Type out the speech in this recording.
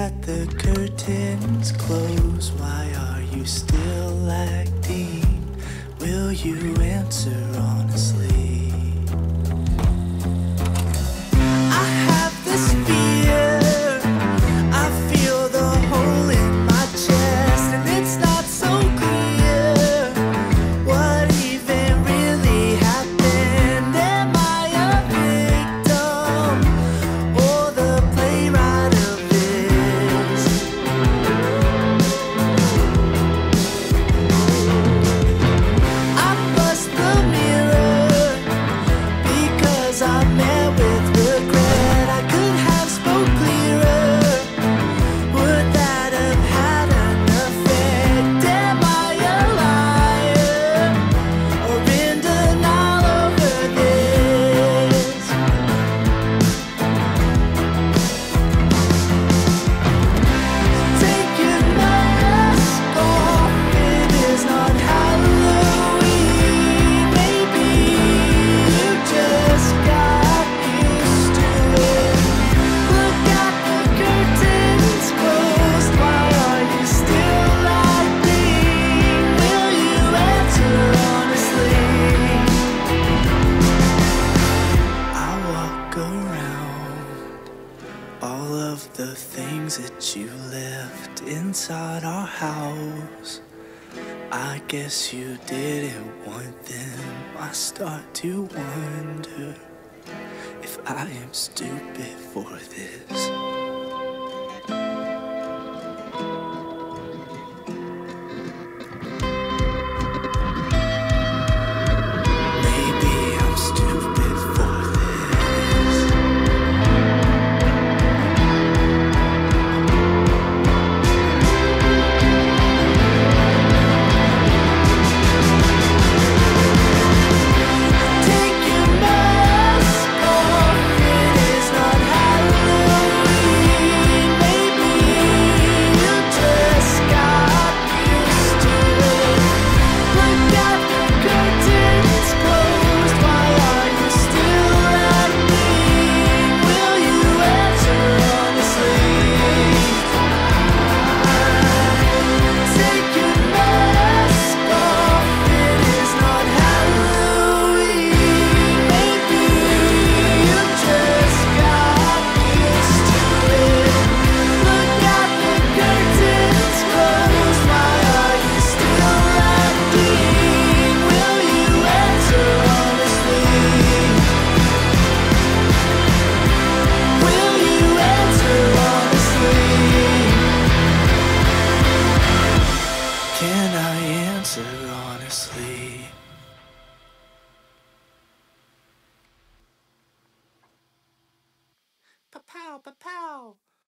at the curtains close. Why are you still acting? Will you answer honestly? I have this fear. I feel the hole in my chest, and it's not so clear what even really happened. Am I a victim or the playwright of this? I bust the mirror because I met with regret. I could have spoke clearer. Would that have had an effect? Am I a liar or in denial over this? Take your mask off. It is not Halloween. Maybe you just got used to it. Look at the curtains closed. Why are you still acting? Will you answer honestly? I walk around all of the things that you left inside our house. I guess you didn't want them. I start to wonder if I am stupid for this. Maybe I'm stupid for this. Take your mask off. It is not Halloween. Maybe you just got used to it. Look at the curtains closed. Why are you still acting? Will you answer honestly? Take your mask off. It is not Halloween. Maybe you just got used to it. Look at the curtains closed. Why are you still acting? Will you answer honestly? Will you answer honestly? Can I answer honestly? Pa-pow, pa-pow.